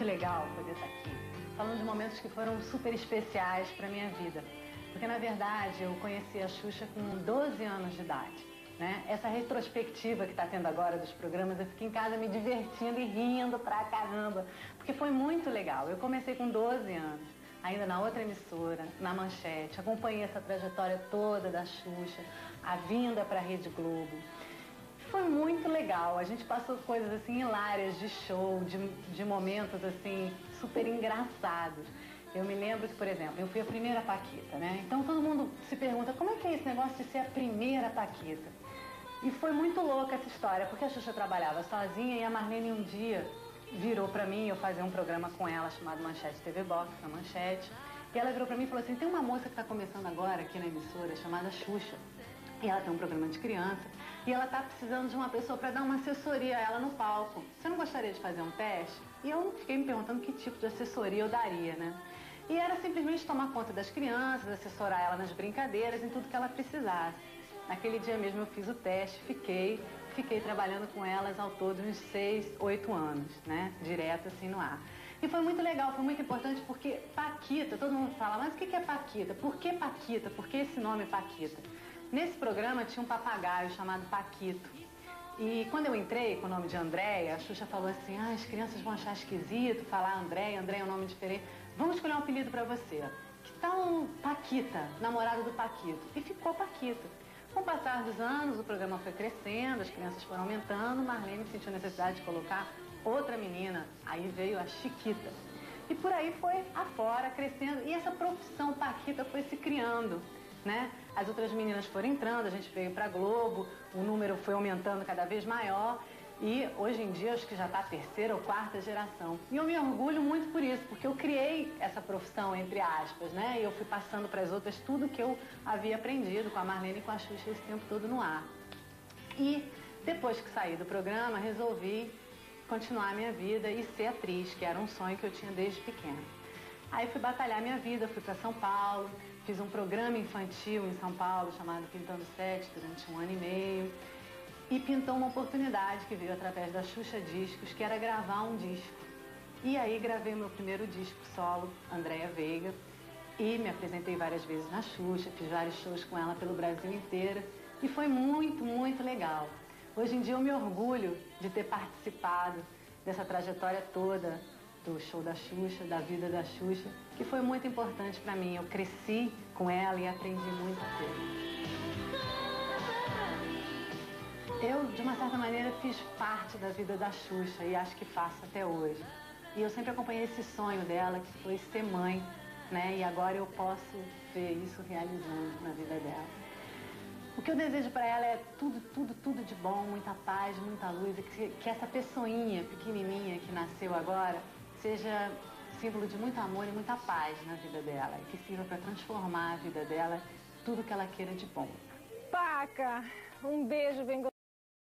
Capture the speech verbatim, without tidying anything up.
muito legal poder estar aqui, falando de momentos que foram super especiais para minha vida. Porque, na verdade, eu conheci a Xuxa com doze anos de idade, né? Essa retrospectiva que está tendo agora dos programas, eu fiquei em casa me divertindo e rindo pra caramba, porque foi muito legal. Eu comecei com doze anos, ainda na outra emissora, na Manchete, acompanhei essa trajetória toda da Xuxa, a vinda para a Rede Globo. Foi muito legal, a gente passou coisas assim hilárias de show, de, de momentos assim super engraçados. Eu me lembro que, por exemplo, eu fui a primeira Paquita, né? Então todo mundo se pergunta, como é que é esse negócio de ser a primeira Paquita? E foi muito louca essa história, porque a Xuxa trabalhava sozinha e a Marlene um dia virou pra mim, eu fazia um programa com ela chamado Manchete T V Box, na Manchete, e ela virou pra mim e falou assim, tem uma moça que tá começando agora aqui na emissora chamada Xuxa, e ela tem um programa de criança, e ela tá precisando de uma pessoa para dar uma assessoria a ela no palco. Você não gostaria de fazer um teste? E eu fiquei me perguntando que tipo de assessoria eu daria, né? E era simplesmente tomar conta das crianças, assessorar ela nas brincadeiras, em tudo que ela precisasse. Naquele dia mesmo eu fiz o teste, fiquei, fiquei trabalhando com elas ao todo uns seis, oito anos, né? Direto assim no ar. E foi muito legal, foi muito importante porque Paquita, todo mundo fala, mas o que é Paquita? Por que Paquita? Por que esse nome Paquita? Nesse programa tinha um papagaio chamado Paquito. E quando eu entrei com o nome de Andréia, a Xuxa falou assim, ah, as crianças vão achar esquisito falar Andréia, Andréia é um nome diferente. Vamos escolher um apelido pra você. Que tal Paquita, namorada do Paquito? E ficou Paquita. Com o passar dos anos, o programa foi crescendo, as crianças foram aumentando, Marlene sentiu necessidade de colocar outra menina. Aí veio a Chiquita. E por aí foi afora, crescendo. E essa profissão Paquita foi se criando, né? As outras meninas foram entrando, a gente veio pra Globo, o número foi aumentando cada vez maior e hoje em dia acho que já está a terceira ou quarta geração. E eu me orgulho muito por isso, porque eu criei essa profissão, entre aspas, né? E eu fui passando para as outras tudo que eu havia aprendido com a Marlene e com a Xuxa esse tempo todo no ar. E depois que saí do programa, resolvi continuar a minha vida e ser atriz, que era um sonho que eu tinha desde pequena. Aí fui batalhar minha vida, fui para São Paulo, fiz um programa infantil em São Paulo chamado Pintando Sete durante um ano e meio e pintou uma oportunidade que veio através da Xuxa Discos, que era gravar um disco. E aí gravei meu primeiro disco solo, Andréia Veiga, e me apresentei várias vezes na Xuxa, fiz vários shows com ela pelo Brasil inteiro e foi muito, muito legal. Hoje em dia eu me orgulho de ter participado dessa trajetória toda do show da Xuxa, da vida da Xuxa, que foi muito importante para mim. Eu cresci com ela e aprendi muito com ela. Eu, de uma certa maneira, fiz parte da vida da Xuxa e acho que faço até hoje. E eu sempre acompanhei esse sonho dela, que foi ser mãe, né? E agora eu posso ver isso realizando na vida dela. O que eu desejo para ela é tudo, tudo, tudo de bom, muita paz, muita luz, e que, que essa pessoinha pequenininha que nasceu agora seja símbolo de muito amor e muita paz na vida dela, e que sirva para transformar a vida dela, tudo que ela queira de bom. Paca, um beijo bem gostoso.